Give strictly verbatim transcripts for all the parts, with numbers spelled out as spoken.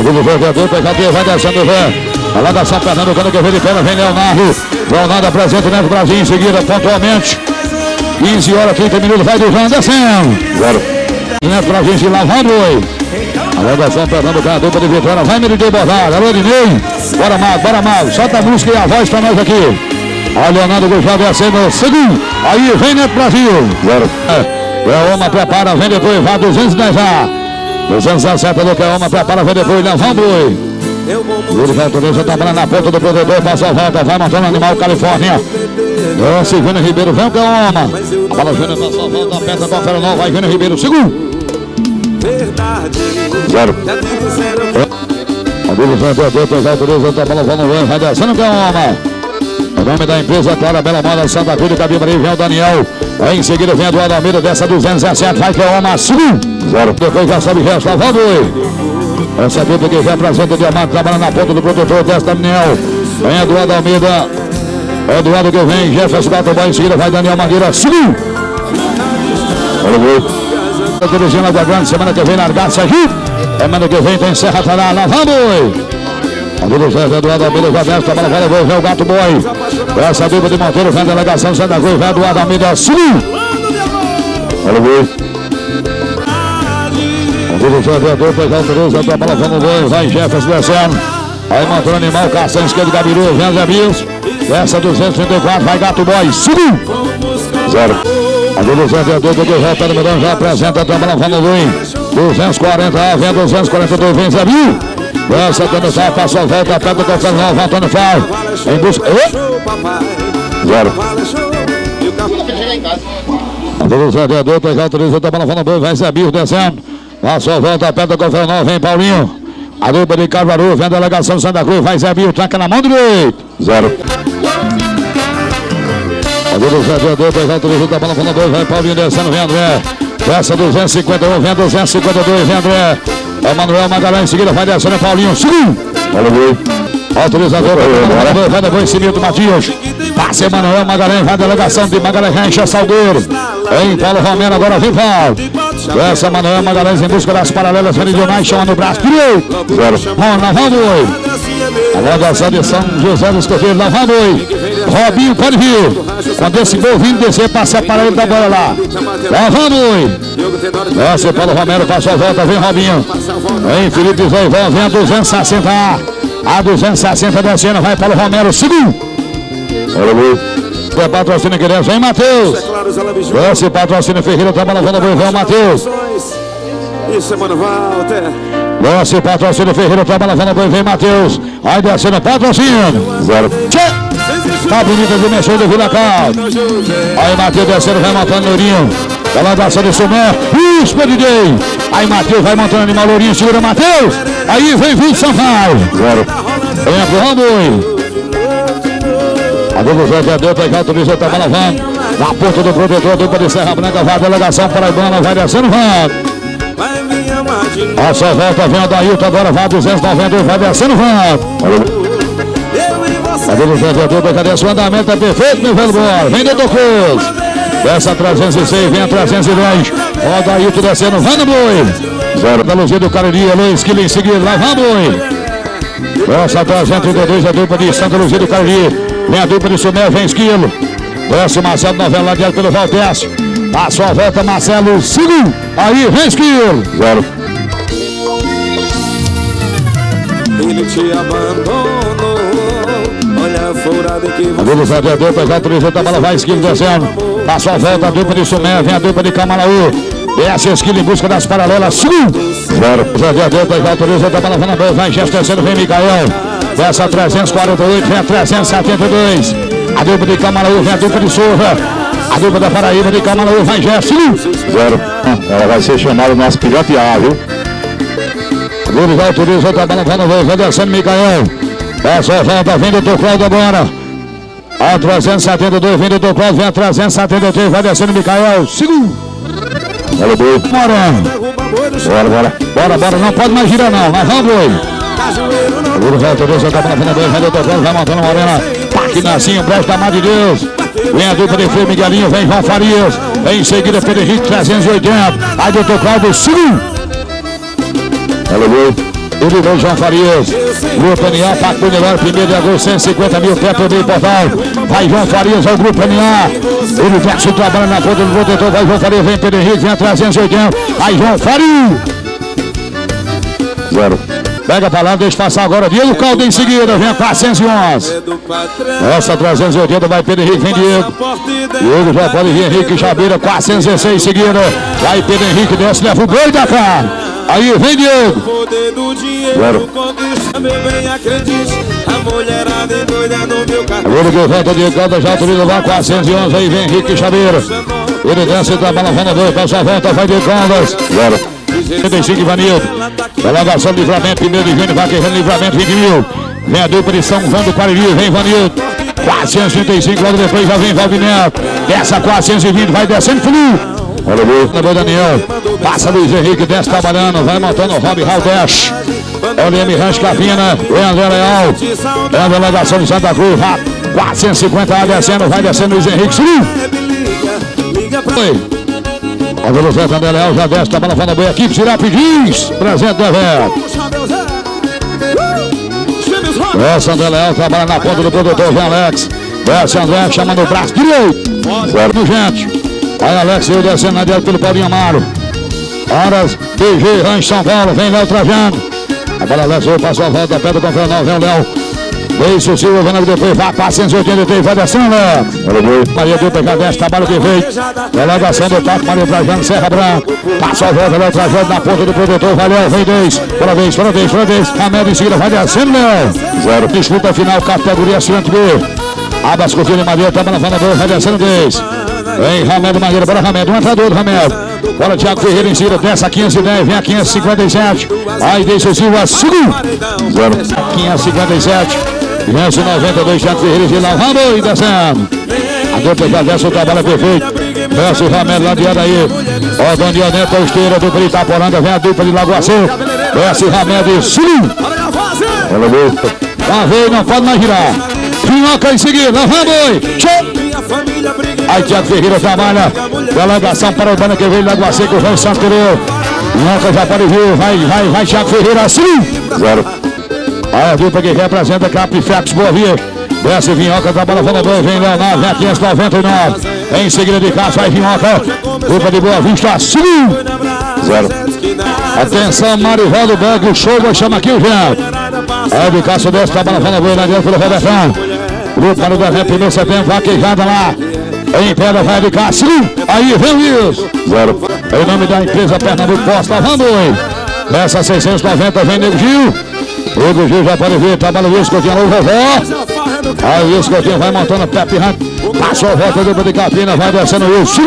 Aqui do jogador, pegadinha, vai descendo o Zé. Lá da São Fernando, quando que vem de pena, vem Leonardo. Leonardo apresenta o Neto Brasil em seguida, pontualmente. quinze horas, trinta minutos, vai do João descendo. Zero. Neto Brasil se lavando oi. Alô da São Fernando, cara, dupla de vitória. Vai, Meridei Bordado. Alô, Dinei. Bora, Mago, bora, Mago. Solta a música e a voz pra nós aqui. Olha, Leonardo Gujá descendo, segundo. Aí vem Neto Brasil. Zero. É, é uma prepara, vem depois, vai duzentos e dez a. duzentos e dezessete do que é uma prepara, vem depois, levando oi. Yuri Valtoriza tá na ponta do protetor, passa a volta, vai montando o animal Califórnia. É, Silvino Ribeiro, vem o que é uma. A bola Júnior passa a volta, aperta, confere não, vai Júnior Ribeiro, segundo. Zero. A Yuri Valtoriza, autoriza, tá bola, vamos, vai descendo o que é uma. O nome da empresa, Clara Bela Moda, Santa Cruz, Cabibarí, vem o Daniel. Aí em seguida vem Eduardo Almeida, dessa duzentos e dezessete, vai que é uma, segundo. Zero. Depois já sabe o resto, levando oi. Essa dupla que vem apresenta o Diamante, trabalha na ponta do protetor, testa Daniel. Vem Eduardo Almeida. Eduardo que vem, Jefferson Gatobá em seguida, vai Daniel Mangueira, segundo. Olha o gol. A Terezinha da Grande, semana que vem largar, Sergipe. Semana que vem tem Serra Tará, lavando oi. A dupla José Eduardo Almeida já desce, trabalha, vai levar, vem o Gato Boy. Essa dupla de Monteiro, vem a delegação Santa Cruz, vem Eduardo Almeida, segundo. Olha o gol. O jogador foi autoriza, tá bola, vamos ver, vai Jefferson descendo. Aí montou o animal, cação esquerdo, Gabiru, vem Zé Bills. Dessa duzentos e trinta e quatro, vai Gato Boy, segundo. Zero. A do jogador do Volta no Medão já apresenta, tá bola, vamos ver. duzentos e quarenta, vem duzentos e quarenta e dois, vem Zé Bills. Essa quando sai, passa a volta, pega o confere não, voltando faz. Em busca. Zero. A do jogador foi autoriza, tá bola, vamos ver, vai Zé Bills descendo. Passou a volta, perto do confere não, vem Paulinho. A dupla de Carvaru, vem a delegação Santa Cruz, vai Zé Bills, tranca na mão direita. Zero. A dupla do jogador foi autoriza, tá bola, vamos ver, vai Paulinho descendo, vem André. Peça duzentos e cinquenta e um, vem duzentos e cinquenta e dois, vem André. É Manuel Magalhães, em seguida vai descendo, Paulinho, segundo. Olha o gol. Autorizador, vai depois em cima do Matias. Passe Manuel Magalhães, vai a delegação de Magalhães, Rancha Salgueiro. Em Paulo Romero, agora vem Paulo. Essa Manuel Magalhães em busca das paralelas meridionais, chama no braço direito. Zero. Bom, lavando oi. A logação de São José dos Coqueiros, lavando oi. Robinho, pode vir. Quando esse gol vindo descer, passa a parede da bola lá. Lavando oi. Essa Paulo Romero passou a volta, vem Robinho. Vem Felipe Zé, vem a duzentos e sessenta A. A duzentos e sessenta descendo, vai Paulo Romero, segundo. Olha o gol. É patrocínio que vem Matheus. Esse patrocínio Ferreira tá balançando o vem Matheus. Isso é Mano Walter. Esse patrocínio Ferreira tá balançando o vem Matheus. Aí descendo patrocínio. Zero. Tá bonita de mexer do Vila Cal. Aí Matheus descendo, vai montando Lourinho. Ela descendo o Sumé. Isso, D J. Aí Matheus vai montando animal Lourinho, segura Matheus. Aí vem Vitor Sampaio. Zero. Vem empurrando aí. A dupla jogador foi autoriza, tá lavando. Na ponta do protetor, dupla de Serra Branca, vai a delegação paraibana, vai descendo, vai. A sua volta vem o Dailton, agora vai duzentos e noventa, vai descendo, vai. A dupla jogador, cadê o andamento, é perfeito, meu velho bola. Vem Doutor Cruz. Dessa trezentos e seis, vem a trezentos e dez. Ó, o Dailton descendo, vai no boi. Zero da Luzia do Cariri, Luiz Quilin em seguida, lá vai boi. Essa trezentos e trinta e dois, a dupla de Santa Luzia do Cariri. Vem a dupla de Sumé, vem Esquilo. Desce o Marcelo Novela lá direto pelo Valteste. Passou a volta, Marcelo, segundo. Aí, vem Esquilo. Zero. Ele te abandonou. Olha furada que você... A dupla de Adeu, pega autorizou, a bola vai Esquilo descendo. Passou a volta, a dupla de Sumé, vem a dupla de Camalaú. Desce Esquilo em busca das paralelas, segundo. Zero. O Adeu, pega autorizou, a bola vai na boa, vai Gesto descendo, vem Micael. Dessa trezentos e quarenta e oito, vem a trezentos e setenta e dois. A dupla de Camalaú, vem a dupla de Souza. A dupla da Paraíba de Camalaú, vai Gesto. Zero. Ela vai ser chamada no nosso pilote A, viu? A dupla já autoriza, outra bola vai no voo, vai descendo Micael. Essa volta, vem do Cláudio agora. A trezentos e setenta e dois, vem do Cláudio, vem a trezentos e setenta e três, vai descendo Micael. Segundo. Bora, boi. Bora, bora. Bora, bora, não pode mais girar não, mas vamos, boi. O Lula vai autorizar, tá para frente, vai tocando, vai montando Morena. Paquinacinho, presta amar de Deus. Vem a dupla de Fio Miguelinho, vem João Farias. Vem em seguida Pedro Henrique, trezentos e oitenta. Aí doutor Cláudio, segundo. Olha o gol. Ele veio João Farias. Grupo N A, Paco Melhor, primeiro de agosto, cento e cinquenta mil, teto meio portal. Vai João Farias ao Grupo N A. Ele desce o trabalho na ponta do protetor. Vai João Farias, vem Pedro Henrique, vem trezentos e oitenta. Vai João Farias. Zero. Pega pra lá, deixa passar agora. Diego Caldo em seguida, vem quatrocentos e onze. Essa trezentos e oitenta vai Pedro Henrique, vem Diego. Diego já pode vir, Henrique Chabeira, quatrocentos e dezesseis em seguida. Vai Pedro Henrique, desce, leva o boi da cara. Aí vem Diego. Zero. Agora que volta Diego Caldo, já autoriza lá, quatrocentos e onze. Aí vem Henrique Chabeira. Ele desce, trabalha na zona dois, passa a volta, vai Diego Caldas. Zero. trinta e cinco, Ivanildo. Prolongação, livramento, primeiro de junho, vai queijando, livramento, vinte mil. Vem a dupla de São João do Cariri, vem Ivanildo. quatrocentos e trinta e cinco, logo depois já vem Valdineto. Desce a quatrocentos e vinte, vai descendo, fluiu. Olha o gol, na Daniel. Passa Luiz Henrique, desce trabalhando, vai montando o Rob Haldesh. Olha o M. Ranch Capina, vem André Leal. É a delegação de Santa Cruz, vai quatrocentos e cinquenta, vai descendo, vai descendo Luiz Henrique, subiu. Foi. A velocidade André Leal já desce, trabalha na boa equipe, Sirapidins, presente do evento. Essa André Leal trabalha na ponta do produtor, vem Alex. Desce André, chama no braço direito. Certo, gente. Aí Alex, eu descendo na direita pelo Paulinho Amaro. Horas, D G, Rancho São Paulo, vem Léo Trajano. Agora Alex, eu passo a volta, pedra com o Fernão, vem o Léo. Deixa o Silva, vendo depois, vai quatrocentos e oitenta e três, vai descendo, Léo. Maria Dutra já desce, trabalho perfeito. Delegação do Taco, Maria Trajano, Serra Branca. Passa a volta, Léo Trajano na ponta do produtor, vai Léo, vem dois. Fora vez, fora vez, fora vez. Ramed em seguida, vai descendo, Léo. Zero. Disputa final, categoria Ciante B. Abas, Coutinho de Madeira, trabalha na dois, vai descendo dois. Vem Ramed Madeira, bora Ramed, um entrador do Ramed. Bora Thiago Ferreira em cima, desce a quinhentos e dez, vem a quinhentos e cinquenta e sete. Aí deixa o Silva, segundo. quinhentos e cinquenta e sete. quinhentos e noventa e dois, Thiago Ferreira de lá, vamos e descendo. A dupla já desce, o trabalho é perfeito. Desce o Ramed lá de Adaí. Ó, Daniel Neto, a esteira do Itaporanga, vem a dupla de Lagoa Seca. Desce o Ramed e subiu. Olha o gol. Lá veio, não pode mais girar. Pinhoca em seguida, vamos. Show. Aí Thiago Ferreira trabalha. Delegação para o Bana que veio de Lagoa Seca, o João Santo Querer. Pinhoca já pode vir, vai, vai, vai Thiago Ferreira, subiu. Zero. Aí a dupla que representa Capifex Boa Vista. Desce Vinhoca, trabalha a dois, vem Leonardo, vem a quinhentos e noventa e nove. Em seguida de cá, vai Vinhoca. Dupla de Boa Vista, subiu. Zero. Atenção, Marivaldo Berg, o show vai chamar aqui o Jean. Aí de Cássio desce, trabalha a dois, na direita pelo Robertão. Grupo para o evento, primeiro de setembro, vaquejada lá. Em pedra, vai de Cássio. Aí vem o Wilson. Zero. Em nome da empresa Pernambuco Posta, vamos. Nessa seiscentos e noventa, vem Nego Gil. O Gil já pode ver, trabalha o Wilson Coutinho, o vovó. Aí o Wilson Coutinho vai montando a Pepe Rank. Passou a volta do de Capina, vai descendo o Wilson.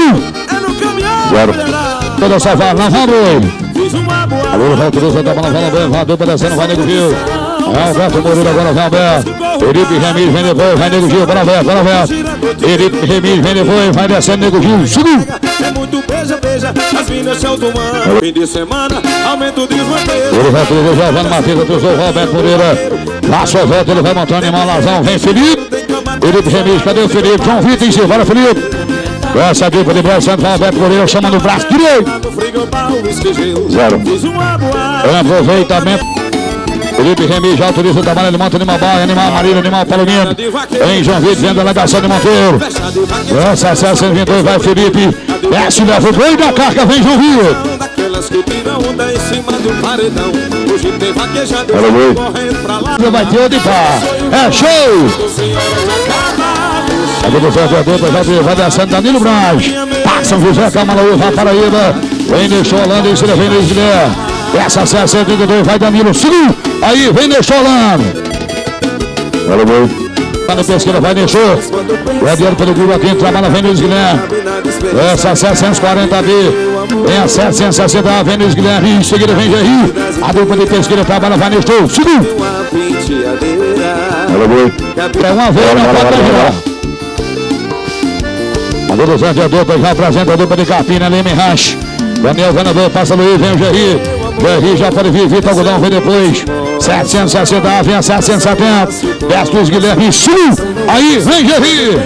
Zero. Toda essa vara, lá vamos. Alô, volta do Zé, bola, bola, vai a dupla descendo, vai Nego Gil. Alberto Moreira agora vai Alberto. Felipe Remis vem depois, vai Nego Gil, bora Alberto, bora Alberto. Felipe Remis vem depois, vai descendo Nego Gil. Subiu. É muito beija, beija, as minas se automando. Fim de semana, aumento o desmanteiro. Ele vai tudo, Giovanni Matheus, atrasou o Roberto Moreira. Passa a volta, ele vai montando em Malazão, vem Felipe. Felipe Remis, cadê o Felipe? João Vitor em cima, bora Felipe. Essa dupla de Brasil Santo, Roberto Moreira chama no braço direito. Zero. Aproveitamento. Felipe Remis já autoriza o trabalho, ele monta Animal Baia, Animal Marinho, Animal Palomino. Em João Vitor, vem a delegação de Monteiro. Essa acesso cento e vinte e dois, vai Felipe. Desce, leva o boi da carga, vem João Vitor. Vai ter outro pá. É show! A produção de adulta já vai descendo Danilo Braz. Passa José Camalaú, vai Paraíba. Vem deixou Holanda, em cima vem Luiz Guilherme. Essa acesso cento e trinta e dois, vai Danilo, subiu. Aí vem deixou Holanda. Olha o gol. Tá no pesqueira, vai deixou. O Ediano pelo grupo aqui, trabalha, vem Luiz Guilherme. Essa setecentos e quarenta B. Vem a setecentos e sessenta A, vem Luiz Guilherme. Em seguida vem Jerry. A dupla de pesqueira trabalha, vai deixou. Subiu. Olha o gol. É uma vez, não pode virar. A produção de dupla já apresenta a dupla de Capina, Leme Ranch. Daniel Vanador, passa Luiz, vem o Jerry. Jerry já pode vir, Vitor Algodão vem depois. setecentos e sessenta A, vem a setecentos e setenta. Desce Luiz Guilherme, subiu. Aí vem Jerry.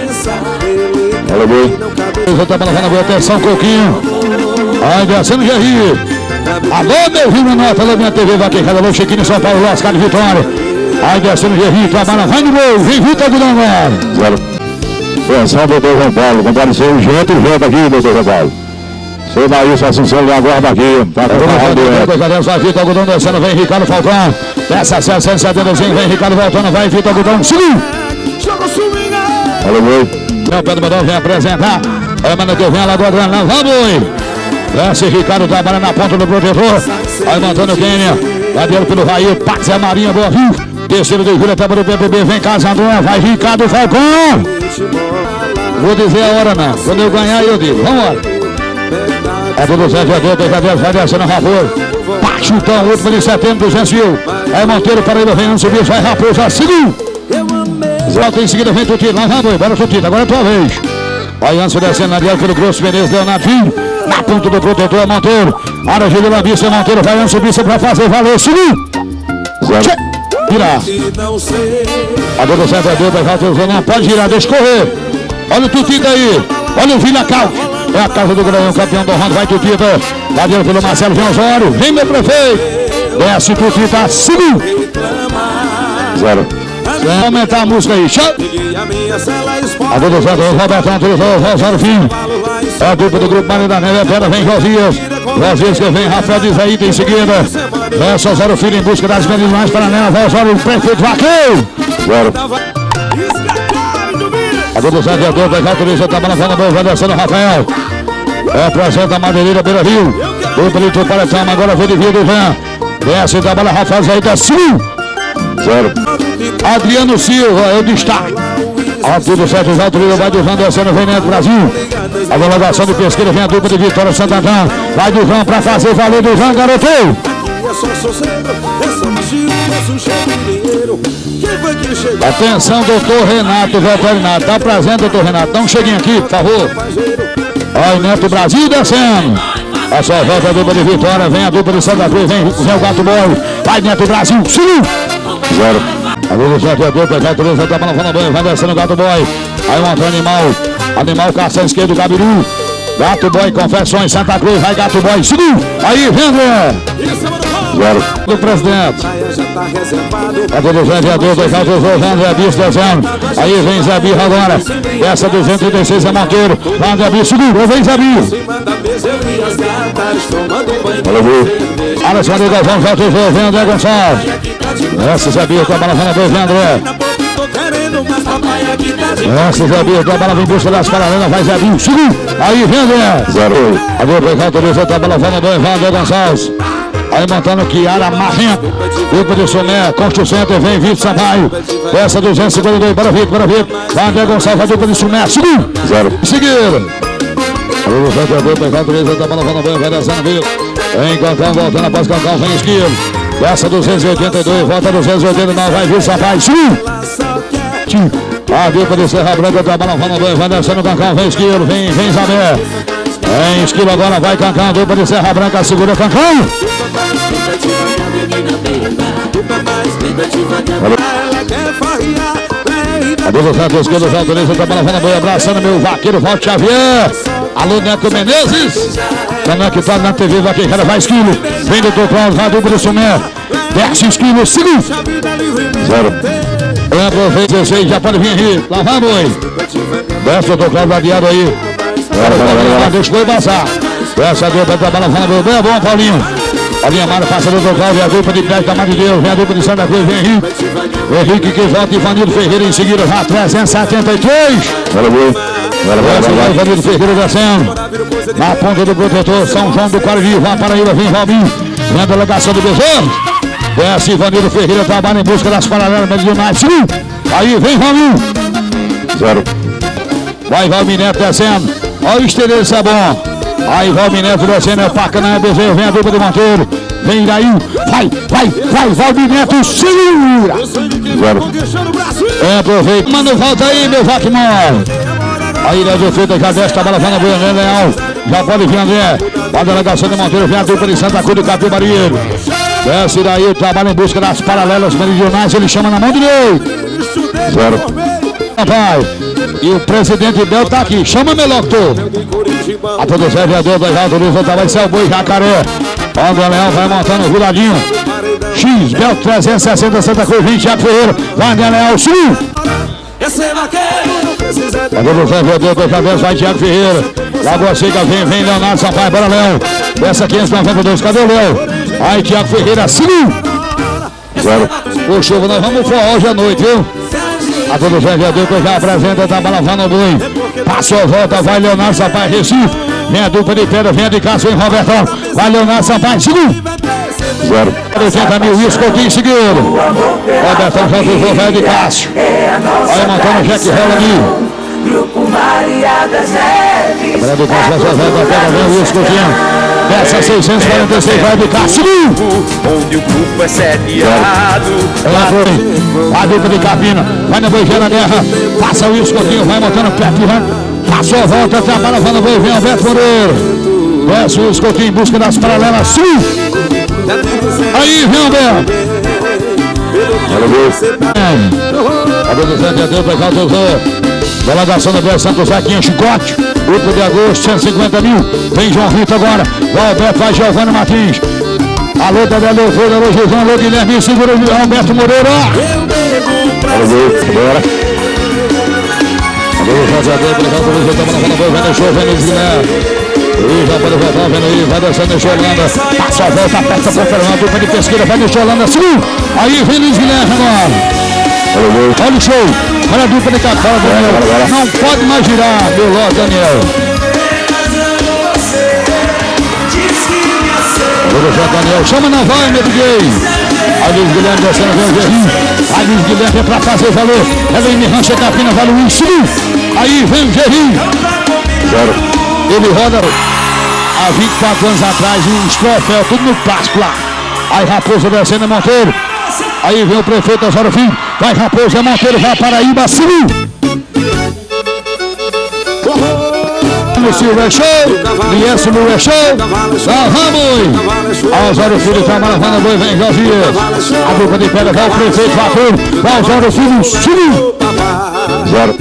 Olha o gol. Ele tá balançando a boa, atenção, Coquinho. Aí descendo Jerry. Alô, meu Rio Nota, alô, minha T V, vai quem alô, Chiquinho, São Paulo, Oscar de Vitória. Aí descendo de Rio, trabalha, vai no gol, vem Vitor Agudão agora. Zero. Atenção, doutor João Paulo, compareceu urgente, urgente aqui, doutor João Paulo. Seu Nailson Assunção lhe aguarda aqui. Tá com vai Vitor Agudão descendo, vem Ricardo Falcão. Desce cento e setenta, vem Ricardo voltando, vai Vitor Agudão, segundo. Valeu, boi. O Pedro Badão vem apresentar. É, mano, que vem lá do Adriano, vamos, boi. Desce Ricardo, trabalha na ponta do protetor. Aí Antônio Kênia, ladeiro pelo Raí, Pátria Marinha, Boa Rio. Terceiro de julho, etapa do P P B, vem Casandré, vai Ricardo Falcão. Vou dizer a hora não, quando eu ganhar eu digo, vamos lá. É do duzentos e dois, vai descendo Raposo. Pachutão, outro de setembro, duzentos mil. Aí Monteiro, Paraíba, vem antes subir, vai Raposo, segundo. Volta em seguida, vem Tutito, lá vai, bora Tutito, agora é tua vez. Vai antes descendo na direita pelo Grosso Menezes, Leonardo Filho. Na ponta do protetor é Monteiro. Área de Vila Vista, Monteiro, vai antes subir, pra fazer, valeu, segundo. Zero. Girar. A do duzentos e dois, vai Raposo, não pode girar, deixa correr. Olha o Tutito aí, olha o Vila Cal. É a casa do Grão, campeão do round, vai Tutito. Ladeiro pelo Marcelo João Osório. Vem, meu prefeito. Desce Tutito, segundo. Zero. Vamos aumentar a música aí. Show. A do duzentos, Robertão, Osório Filho. É a dupla do grupo Maria da Neve. Pera, vem Josias. Josias que vem, Rafael diz aí, em seguida. Desce Osório Filho em busca das grandes mais para nela. Vai Osório, prefeito Vaqueiro. Zero. A do duzentos e dois, vai autoriza, tá balançando a bola, vai descendo Rafael. É, apresenta a Madeireira Beira Rio. O Pelito Paletama, agora vem de Rio do Vã. Desce, trabalha Rafael, aí desce. Zero. Adriano Silva, é o destaque. A tudo certo, já autoriza, vai do Vã, descendo, vem Neto Brasil. A delegação de Pesqueira, vem a dupla de Vitória Santo Antônio. Vai do Vã pra fazer valer do Vã, garoto. Atenção, doutor Renato, veterinário. Tá presente, doutor Renato. Então cheguem aqui, por favor. Aí, Neto Brasil descendo. A sua volta a dupla de Vitória. Vem a dupla de Santa Cruz. Vem, vem o Gato Boy. Vai, Neto Brasil. Sim. Zero. A dupla Santo é dupla. Já trouxe, tá balançando banho. Vai descendo o Gato Boy. Aí, um outro animal. Animal caça esquerdo, Gabiru. Gato Boy, Confecções, Santa Cruz. Vai, Gato Boy. Sim. Aí, vem, André. Zero. Do presidente. É do duzentos e dois, vai o André Bicho descendo. Aí vem Zé Birra agora. Essa duzentos e trinta e seis é Monteiro. Vai André Bicho, segura, vem Zé Birra. Alexandre Galvão, já teve, vem André Gonçalves. Essa Zé Birra, trabalha na dois, vem André. Essa Zé Birra, trabalha em busca das paralelas, vai Zé Birra, segura. Aí vem André. Zero. A dupla que autoriza, trabalha na dois, vai André Gonçalves. Aí montando Kiara Marrento, dupla de Sumé, Construção, vem Vitor Sampaio. Essa duzentos e cinquenta e dois, bora Vitor, bora Vitor. Vai André Gonçalves, a dupla de Sumé, segundo. Zero. Seguindo. O vencedor, pegando três, tá balançando bem, vai descendo, viu? Vem Cancão, voltando após Cancão, vem esquerdo. Essa duzentos e oitenta e dois, volta duzentos e oitenta e nove, vai Vitor Sampaio, segundo. A dupla de Serra Branca, tá balançando bem, vai descendo Cancão, vem esquerdo, vem, vem Isabel. Em esquilo agora, vai Cancão, dupla de Serra Branca, segura Cancão. A dupla Santos esquerdo, já autoriza, tá balançando bem, abraçando meu vaqueiro, Valdo Xavier. Alô, Neto Menezes. Conectado na T V, vaqueira, vai esquilo. Vem do Cláudio, vai dupla de Sumé. Desce esquilo, segundo. Zero. Aproveita dezesseis, já pode vir aí. Lá vai, boi. Desce o doutor Cláudio ladeado aí. Deixa eu passar. Essa dupla tá balançando bem, é bom, Paulinho. Paulinho Amaro passa do doutor Cláudio, a dupla de pé, tamanho de Deus. Vem a dupla de Santa Cruz, vem Henrique. Henrique que volta, Ivanildo Ferreira em seguida, já trezentos e setenta e três. Valeu, valeu. Ivanildo Ferreira descendo. Na ponta do protetor, São João do Quariri, vai Paraíba, vem Robinho. Vem a delegação do Besouro. Desce Ivanildo Ferreira, trabalha em busca das paralelas meridionais. Aí vem Robinho. Zero. Vai Valmir Neto descendo. Olha o esteleiro, isso é bom. Aí Valmir Neto descendo, é Pacanã, é Bezerro, vem a dupla de Monteiro. Vem daí, vai, vai, vai, Valmir Neto, segura. Zero. É, aproveita. Mano, volta aí, meu Vacmor. Aí, Léo Feita, já desce, tá balançando a boia, André Leal. Já pode vir, André. A delegação de Monteiro, vem a dupla de Santa Cruz do Capim Barreiro. Desce daí, trabalha em busca das paralelas meridionais, ele chama na mão direita. Zero. Vai. E o presidente Bel tá aqui, chama meu locutor. A todo vereador da Alto Luz, vai ser o boi Jacaré. André Leão vai montando o viladinho. X, Bel trezentos e sessenta, Santa Cruz, vinte, Thiago Ferreira. Vai André Leão, sul. Cadê o Zé Vedeu, outra vez vai Thiago Ferreira. Lagoa Seca, vem, vem Leonardo Sampaio, bora Leão. Essa quinhentos e noventa e dois, cadê o Léo? Aí Thiago Ferreira, sul. Ô chuva, nós vamos forró hoje à noite, viu? A todo Zé Vedeu, que já apresenta, tá balançando o boi. Passou, volta, vai Leonardo Sampaio, Recife. Vem a dupla de pedra, vem a de Cássio em Robertão. Vai Leonardo Sampaio, segundo. Zero. oitenta mil, isso, Coutinho, seguindo. Robertão, já cruzou, vai de Cássio. Olha, montando o Jack Rola ali. Grupo Maria das Neves. Agora do Cássio, vai da pedra, vem o isso, Coutinho. Peça seiscentos e quarenta e seis, vai de Cássio. Onde o grupo é sediado. A dupla de Capina, vai na Boijeira Guerra. Passa o isso, Coutinho, vai montando o Pepe, vai. Passou, volta, trabalha, vai no boi, vem Alberto Moreira. Desce o escotinho em busca das paralelas, sul. Aí, vem Alberto. A do Zé de Adeus, vai cá, Tozô. Delegação da Bela Santo Zequinha, chicote. oito de agosto, cento e cinquenta mil. Vem João Rito agora. Vai Alberto, vai Giovanni Martins. Alô, Dedé Leofredo, alô, Gisão, alô, Guilherme, segura o Alberto Moreira. Bora. Alô, José Adeus, obrigado por você, estamos na boa, vai no show, vem no Guilherme. E já pode voltar, vendo aí, vai descendo, deixa Holanda. Passa a volta, aperta com o Fernando, dupla de pesqueira, vai deixar Holanda, sim. Aí vem Luiz Guilherme agora. Olha o show, olha a dupla de capela, Daniel. Não pode mais girar, meu Lorde Daniel. Olha o Daniel, chama na vai, meu D J. Aí Luiz Guilherme descendo, vem o Gerrinho. Aí Luiz Guilherme é pra fazer valor. Ela vem Mirrancha, Capina, vale o sim. Aí vem o Gerrinho. Zero. Ele roda há vinte e quatro anos atrás, uns troféus, tudo no plástico lá. Aí Raposo descendo, Monteiro. Aí vem o prefeito Osório Filho. Vai Raposo, é Monteiro, vai Paraíba, sim. No Silva é show, Lienço no é show. Nós vamos. A Osório Filho tá maravando, boi, vem Josias. A dupla de pedra, vai o prefeito Raposo. Vai Osório Filho, sim. Zero.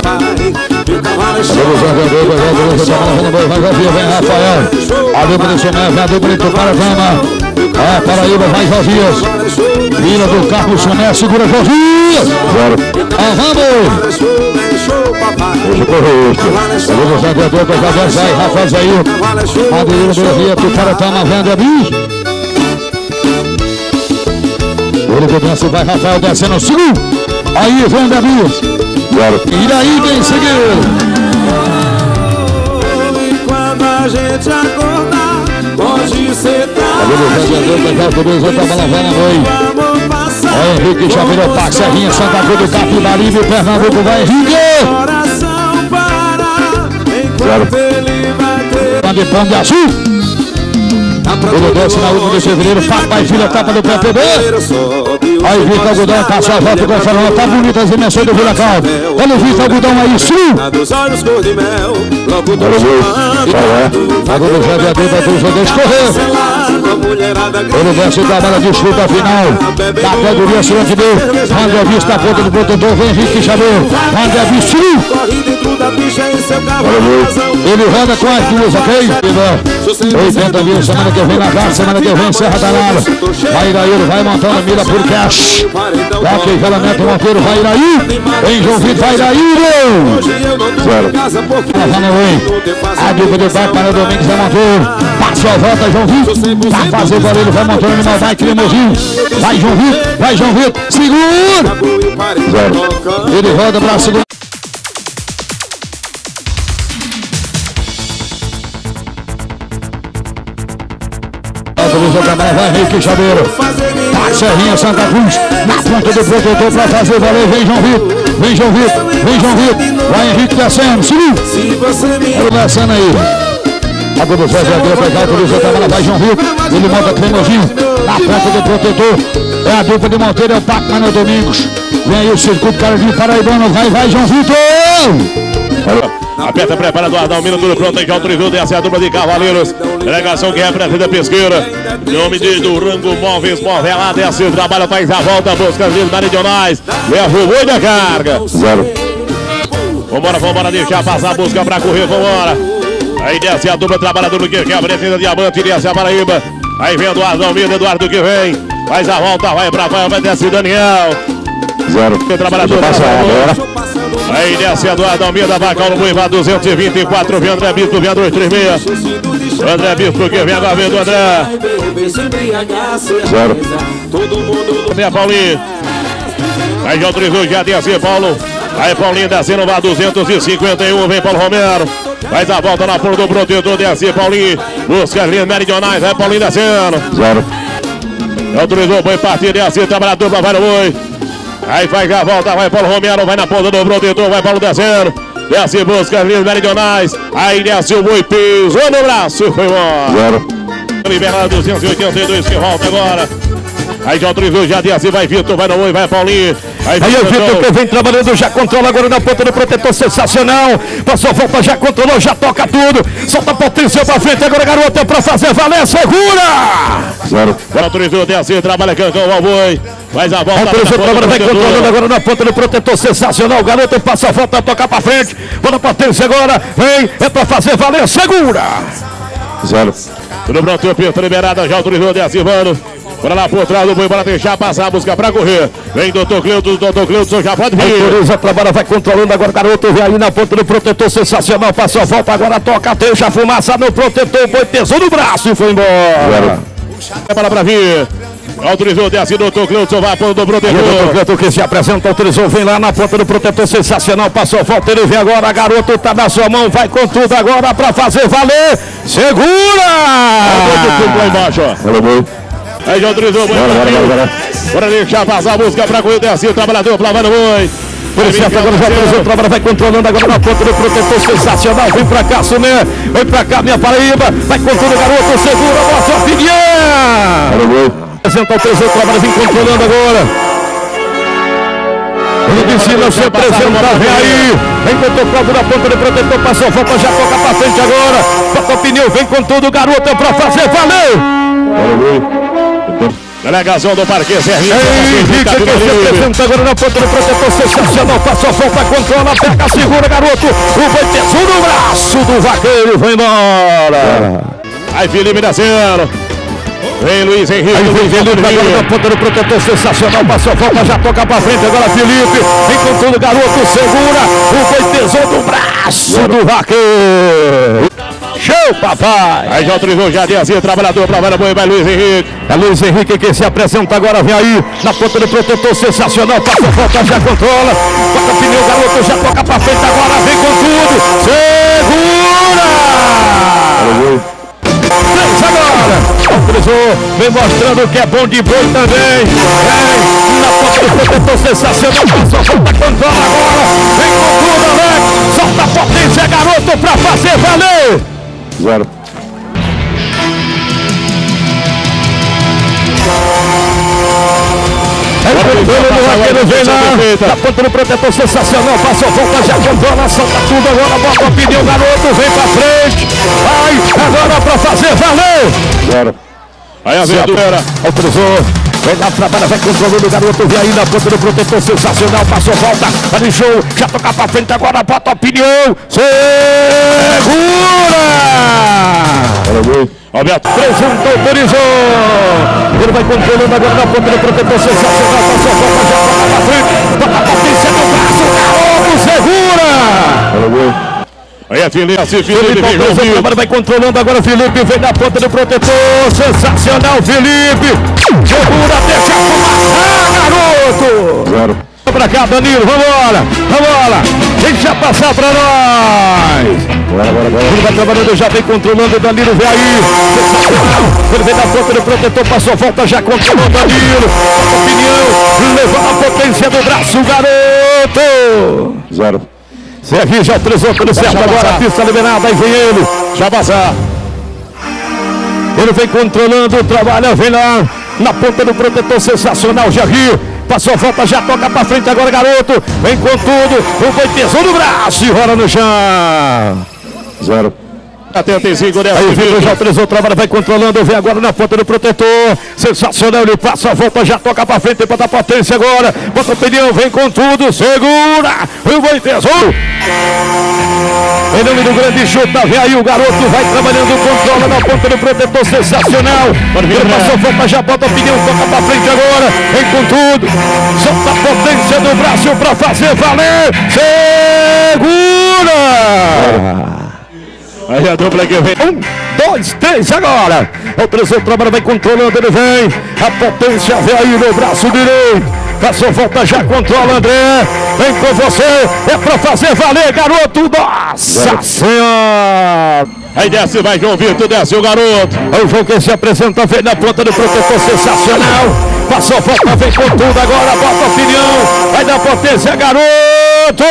Vem Rafael. A dupla de Sumé, vem a dupla de Tuparatama. É, Paraíba, vai Josias. Vila do Carmo Sumé, segura Josias. Ah, vamos. Hoje correu este. A dupla de Santo Antônio, sai, Rafael Zair. Madeira do Rio, Tuparatama, vende a bis. Ele que desce, vai Rafael descendo, segundo. Aí vem a bis. E daí vem seguindo. Quando a gente acordar, pode ser tarde. Olha Henrique, já virou Pax, Serrinha, Santa Cruz do Capibaribe, Pernambuco, vai Henrique. Coração para, enquanto ele vai ter. De Pão de Açúcar. Ele desce na última de fevereiro, papai filha, tapa do P P B. Aí Vitor Algodão, passou a volta com o Fernando, tá bonita as dimensões do Vila Caldo. Olha o Vitor Algodão aí, sim. Agora o Zé de Adeus vai cruzar, deixa correr. Ele desce e trabalha de chuta final. Da categoria Silente Deus. André Visto na ponta do protetor, vem Henrique Chaveiro. André Visto, sim. Ele roda com as duas, ok? oitenta mil, semana que vem na casa, semana que vem Serra Danada. Vai Iraí, vai montando mila por cash. Ok, Calamento Monteiro, vai Iraí. Vem João Vitor, vai Iraí. Zero. A dupla de baixo para o Domingos da Monteiro. Passou a volta, João Vitor. Vai fazer o barulho, vai montando animal, vai Cremosinho. Vai João Vitor, vai João Vitor. Segura. Zero. Ele roda para a segunda. Vai Henrique Chaveiro. Tá Serrinha, Santa Cruz. Na ponta do protetor para fazer valer. Vem João Vitor. Vem João Vitor. Vem João Vitor. Vai Henrique descendo. Sim. Ele descendo aí. Agora do Zé Zé deu para cá. Por isso a vai João Vitor. Ele monta Cremosinho. Na ponta do protetor. É a dupla de Monteiro. É o Paco Manuel Domingos. Vem aí o circuito Caradinho Paraibano. Vai, vai João Vitor. Aperta, prepara do Ardal, minuto tudo pronto, aí já autorizou, desce a dupla de cavaleiros. Delegação que representa a pesqueira. Em nome de Durango Móveis, Móvel, desce, trabalha, faz a volta, busca as linhas meridionais. Leva o boi da carga. Zero. Vambora, vambora, deixar passar a busca pra correr, vambora. Aí desce a dupla trabalhadora que representa Diamante, desce a Paraíba. Aí vem Eduardo Almeida, Eduardo que vem. Faz a volta, vai pra vai, vai desce Daniel. Zero. Que trabalhador Passa agora. Aí desce Eduardo Almeida, vai Paulo Boi, vai duzentos e vinte e quatro, vem André Bispo, vem dois três seis. André Bispo que vem agora, vem do André. Zero. Vem a Paulinho. Aí já autorizou, já desce Paulo. Aí Paulinho descendo, vai duzentos e cinquenta e um, vem Paulo Romero. Faz a volta na ponta do protetor, desce Paulinho. Busca as linhas meridionais, vai Paulinho descendo. Zero. Autorizou o boi partir, desce, trabalhador pra vai no boi. Aí faz a volta, vai Paulo Romero, vai na ponta do protetor, vai Paulo descendo. Desce, busca as linhas meridionais. Aí desce o boi, pisou no braço e foi embora. Zero. Liberado duzentos e oitenta e dois que volta agora. Aí já autorizou, já desce, vai Vitor, vai no boi, vai Paulinho. Aí, aí o Vitor que vem trabalhando, já controla agora na ponta do protetor, sensacional. Passou a volta, já controlou, já toca tudo. Solta a potência pra frente, agora garoto é pra fazer valer, segura! Zero. Agora autorizou, desce, trabalha Cancão, ao boi. Faz a volta. Autorizou, trabalha, vai controlando agora na ponta do protetor, sensacional. O garoto passa a volta, toca pra frente. Bora potência agora, vem, é pra fazer valer, segura! Zero. Tudo pronto, pista liberada, já autorizou, desce, mano. Bora lá por trás do boi, bora deixar passar, busca pra correr. Vem doutor Cleuton, doutor Cleuton, já pode vir. Autoriza, trabalha, vai controlando agora, garoto, vem aí na ponta do protetor, sensacional, passou a volta, agora toca, deixa a fumaça no protetor, foi, pesou no braço e foi embora. É para pra vir. Autorizou, desce, doutor Cleuton, vai a ponta do protetor. E o doutor Cleuton que se apresenta, autorizou, vem lá na ponta do protetor, sensacional, passou a volta, ele vem agora, garoto, tá na sua mão, vai com tudo agora pra fazer valer, segura! Lá embaixo, ó. Valeu, boi. Aí já autorizou o boi. Bora, bora, bora. Bora deixar passar a música pra correr, desce, o trabalhador, lá vai no boi. Por isso, agora já autorizou o trabalho, vai controlando agora na ponta do protetor, sensacional, vem pra cá, Sumé, vem pra cá, minha Paraíba, vai com tudo, garoto, segura, boa sua opinião! Valeu, boi. Apresenta o terceiro trabalho, vem controlando agora. Ele disse, não se apresenta, vem aí. Vem com o tocado na ponta do protetor, passou a volta, já toca pra frente agora. Bota o pneu, vem com tudo, garoto, é pra fazer, valeu! Valeu, boi. Delegação do Parque Serrinha. Henrique que se apresenta agora na ponta do protetor, sensacional, passou a volta, controla, pega, segura, garoto. O boi pesou no braço do vaqueiro, vai embora. Aí Felipe descendo. Vem Luiz Henrique. Aí vem Felipe agora na ponta do protetor, sensacional, passou a volta, já toca pra frente, agora Felipe, vem com tudo, garoto, segura, o boi pesou no braço do vaqueiro. Show, papai! Aí já autorizou, já desce, trabalhador, pra vai boi, vai Luiz Henrique. É Luiz Henrique que se apresenta agora, vem aí, na ponta do protetor, sensacional, passa a volta, já controla, toca o pneu, garoto, já toca pra frente agora, vem com tudo, segura! Valeu, boi. Três agora, autorizou, vem mostrando que é bom de boi também, vem, na ponta do protetor, sensacional, passa a volta, controla agora, vem com tudo, Alex, solta a potência, garoto, pra fazer valer! Zero. É o do vaqueiro, vem lá, na ponta do protetor, sensacional, passou a volta, já controla, solta tudo agora, bota o pneu, garoto, vem pra frente, vai, agora pra fazer valer! Zero. Aí a aventura. Autorizou, vem lá, trabalha, vai controlando o garoto, vem aí na ponta do protetor, sensacional, passou a volta, alinhou, já toca pra frente agora, bota o pneu, segura! Valeu, boi. Alberto. Presunto autorizou, ele vai controlando agora na ponta do protetor, sensacional, passou a volta, já toca pra frente, bota a potência no braço, garoto, segura! Valeu, boi. Aí é Felipe, assim, Felipe, Felipe vem autorizou, João agora vai controlando agora, Felipe, vem na ponta do protetor, sensacional, Felipe, segura, deixa fumaçar, garoto! Zero. Pra cá, Danilo, vambora, vambora, deixa passar pra nós! Bora, bora, bora. Ele vai trabalhando, já vem controlando, Danilo, vem aí, sensacional, ele vem na ponta do protetor, passou a volta, já controlou, Danilo, toca o pneu, levando a potência do braço, garoto! Zero. Serginho já autorizou tudo certo agora, passar. a pista liberada, aí vem ele, já passar. ele vem controlando o trabalho, vem lá, na ponta do protetor, sensacional, Jair, passou a volta, já toca pra frente agora, garoto, vem com tudo, o boi pesou no braço e rola no chão. Zero. setenta e cinco, Aí o Vitor já autorizou o trabalho, vai controlando, vem agora na ponta do protetor. Sensacional, ele passa a volta, já toca pra frente, bota a potência agora. Bota o pneu, vem com tudo, segura. O boi pesou. Em nome do grande chuta, vem aí o garoto, vai trabalhando, controla na ponta do protetor, sensacional. Ele passou a volta, já bota o pneu, toca pra frente agora. Vem com tudo, solta a potência do braço pra fazer valer. Segura. Aí a dupla que vem. Um, dois, três, agora. Autorizou o trabalho, vai controlando, ele vem. A potência vem aí no braço direito. Passou, volta, já controla, André. Vem com você. É pra fazer valer, garoto. Nossa Senhora. Aí desce, vai João Vitor, desce o garoto. O João que se apresenta, vem na ponta do protetor, sensacional. Passou, volta, vem com tudo agora. Bota o pneu. Vai dar potência, garoto.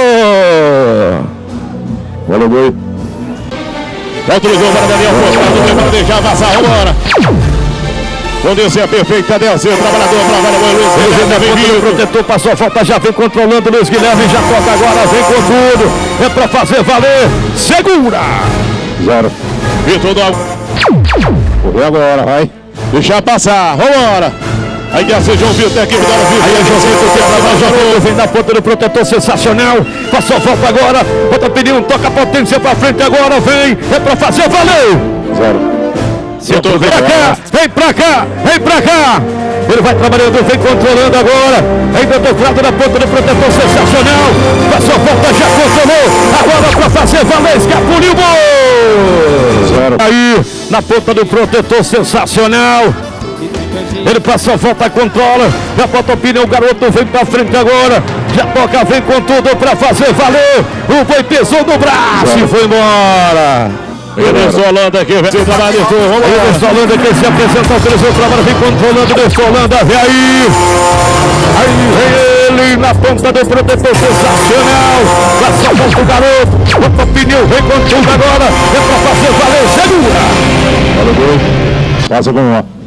Olha o gol. Autorizou para Daniel Forçado, para deixar passar, vambora. Condição perfeita, desce o trabalhador, trabalha o Luiz Guilherme. O protetor passou a falta, já vem controlando o Luiz Guilherme, já toca agora, vem com tudo. É pra fazer valer, segura. Zero. Vitor do... Correu agora, vai. Deixar passar, vambora. Aí desce João Vitor, equipe da Vitor. Aí é João Vitor, que trabalha, João Vitor, vem na ponta do protetor, sensacional. Passou a falta agora, bota o pneu, toca a potência pra frente agora, vem. É pra fazer valer. Zero. Setor, vem pra cá, vem pra cá, vem pra cá. Ele vai trabalhando, vem controlando agora. Ainda tocado na ponta do protetor, sensacional. Passou a volta, já controlou. Agora pra fazer valer, escapuliu, gol. Zero. Aí, na ponta do protetor, sensacional. Ele passou a volta, controla. Já bota o pneu, o garoto vem pra frente agora. Já toca, vem com tudo pra fazer valer. O boi pesou no braço e foi embora. Emerson Holanda aqui, vem trabalho, vamos lá. Emerson Holanda que se apresenta, autorizou o trabalho, vem controlando, Emerson Holanda, vem aí. Aí vem ele na ponta do protetor, sensacional. Passa a volta o garoto, bota o pneu, vem com tudo agora. É pra fazer valer, segura. Olha o gol. Passa com uma.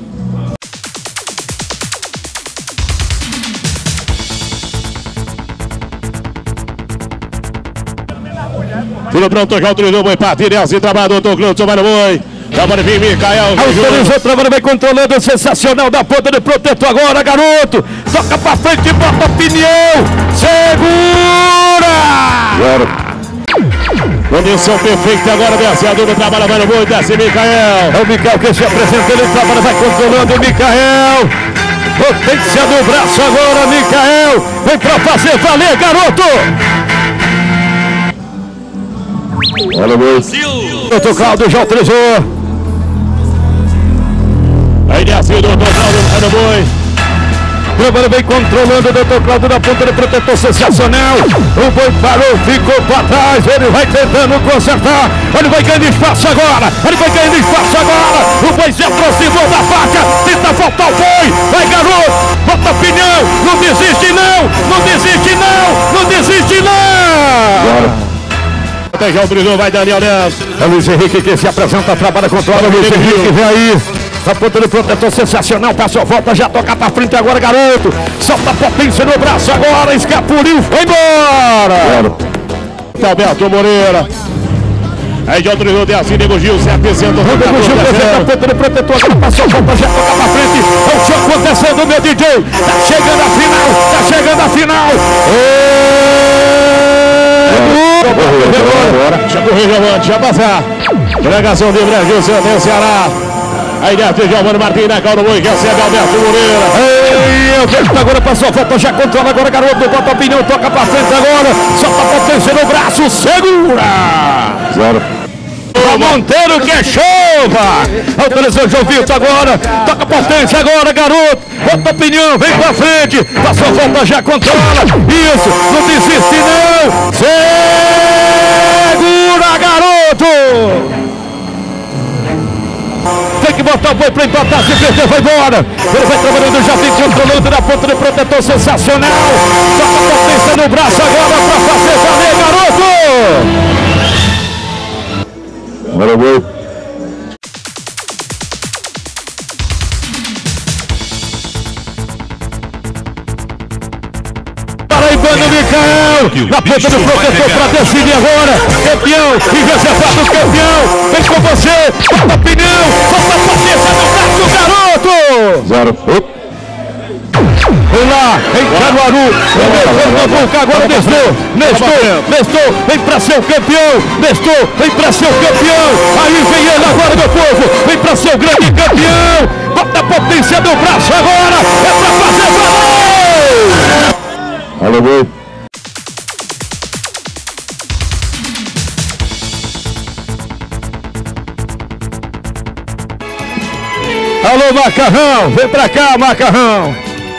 Tudo pronto, já autorizou o boi partir, desce, trabalhador, tô Cleuton, vai no boi. Trabalha, vem, Micael. Autorizou o trabalho, vai controlando, sensacional da ponta do protetor agora, garoto. Toca pra frente, bota o pneu, segura. Zero. Condição perfeita agora, desce a dupla, trabalha, vai no boi, desce, Micael. É o Micael que se apresenta, ele trabalha, vai controlando o Micael. Potência do braço agora, Micael. Vem pra fazer valer, garoto. Olha o gol. Doutor Claudio já autorizou. Aí desce o doutor Claudio, vai no boi. Trabalho bem controlando o doutor Claudio na ponta do protetor, sensacional. O boi parou, ficou para trás. Ele vai tentando consertar. Ele vai ganhando espaço agora. Ele vai ganhando espaço agora. O boi se aproximou da faixa. Tenta voltar o boi. Vai, garoto. Bota pneu. Não desiste, não. Não desiste, não. Não desiste, não. Até já autorizou, vai Daniel Neves. É o Luiz Henrique que se apresenta, trabalha, controla. O Luiz Henrique vem aí. A ponta do protetor, sensacional. Passou a volta, já toca pra frente agora, garoto. Solta a potência no braço agora. Escapuliu, foi embora. Zero. Alberto Moreira. Aí já autorizou, desce, Nego Gil, sete cento. Nego Gil presente a ponta do protetor. Agora passou a volta, já toca pra frente. É o show acontecendo, meu D J. Tá chegando a final, tá chegando a final. Já correu, Giovanni, já passar. Delegação de Brasil, Ceará, Ceará. Aí desce Giovanni Martins na calma do boi, que recebe Alberto Moreira. Ei, o Beto agora passou a volta, já controla agora, garoto. Bota o pneu, toca pra frente agora. Solta a potência no braço, segura. Zero. O Monteiro que chova. Autorizou o João Vitor agora. Toca a potência agora, garoto. Bota o pneu, vem pra frente. Passou a volta, já controla. Isso, não desiste não. Segura, garoto. Tem que botar o boi pra empatar, se perder vai embora. Ele vai trabalhando, já vem controlando na ponta do protetor, sensacional. Toca a potência no braço agora pra fazer valer, garoto. Olha o gol. Paraibano Micael, na ponta do protetor para decidir agora. Campeão e reservado campeão. você. Bota pneu, bota a potência no braço, garoto. Zero. Vem lá, em Caruaru, Pernambuco, agora Nestor, Nestor, Nestor, vem pra ser o campeão, Nestor, vem pra ser o campeão, aí vem ele agora, meu povo, vem pra ser o grande campeão, bota a potência do braço agora, é pra fazer valer! Alô, gol. Alô, Macarrão, vem pra cá, Macarrão.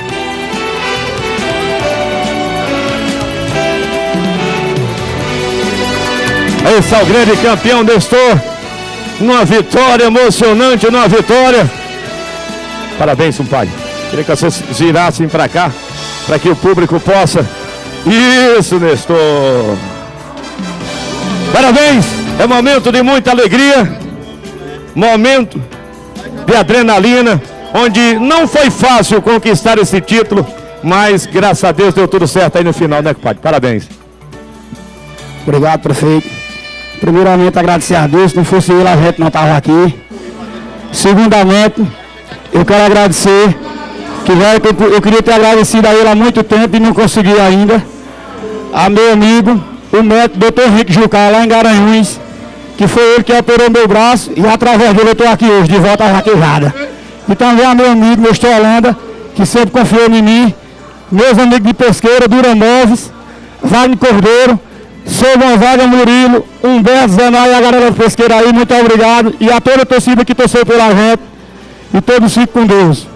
Esse é o grande campeão Nestor, numa vitória emocionante, numa vitória. Parabéns, compadre. Queria que vocês girassem para cá, para que o público possa. Isso, Nestor. Parabéns, é momento de muita alegria, momento de adrenalina, onde não foi fácil conquistar esse título, mas graças a Deus deu tudo certo aí no final, né, compadre? Parabéns. Obrigado, prefeito. Primeiramente, agradecer a Deus, se não fosse ele, a gente não estava aqui. Segundamente, eu quero agradecer, que já eu queria ter agradecido a ele há muito tempo e não consegui ainda, a meu amigo, o médico doutor Henrique Jucá, lá em Garanhuns, que foi ele que operou meu braço e através dele eu estou aqui hoje, de volta à vaquejada. E também a meu amigo, Nestor Holanda, que sempre confiou em mim, meus amigos de pesqueira, Duranóvis, Wagner Cordeiro, Sou Gonzaga Murilo, Humberto Zenal e a galera da pesqueira aí, muito obrigado. E a toda a torcida que torceu pela gente. E todos fiquem com Deus.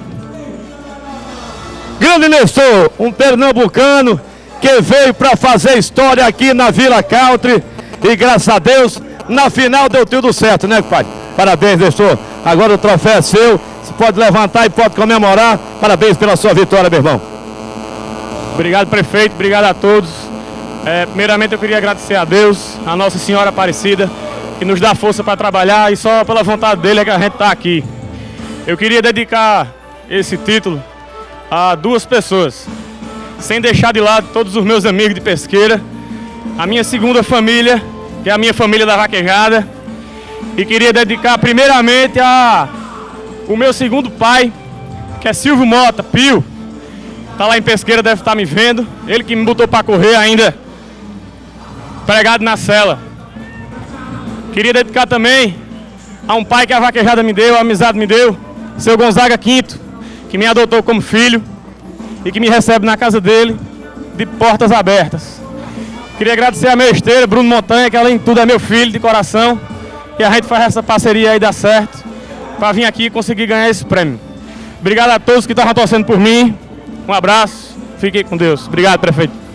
Grande Nestor, um pernambucano que veio para fazer história aqui na Vila Country. E graças a Deus, na final deu tudo certo, né, pai? Parabéns, Nestor. Agora o troféu é seu. Você pode levantar e pode comemorar. Parabéns pela sua vitória, meu irmão. Obrigado, prefeito. Obrigado a todos. É, primeiramente eu queria agradecer a Deus, a Nossa Senhora Aparecida, que nos dá força para trabalhar e só pela vontade dele é que a gente está aqui. Eu queria dedicar esse título a duas pessoas, sem deixar de lado todos os meus amigos de pesqueira, a minha segunda família, que é a minha família da vaquejada, e queria dedicar primeiramente a o meu segundo pai, que é Silvio Mota, Pio, tá lá em pesqueira, deve estar me vendo, ele que me botou para correr ainda, pregado na cela. Queria dedicar também a um pai que a vaquejada me deu, a amizade me deu, seu Gonzaga Quinto, que me adotou como filho e que me recebe na casa dele de portas abertas. Queria agradecer a minha esteira, Bruno Montanha, que além de tudo é meu filho de coração, e a gente faz essa parceria aí dar certo, para vir aqui e conseguir ganhar esse prêmio. Obrigado a todos que estavam torcendo por mim, um abraço, fiquem com Deus. Obrigado, prefeito.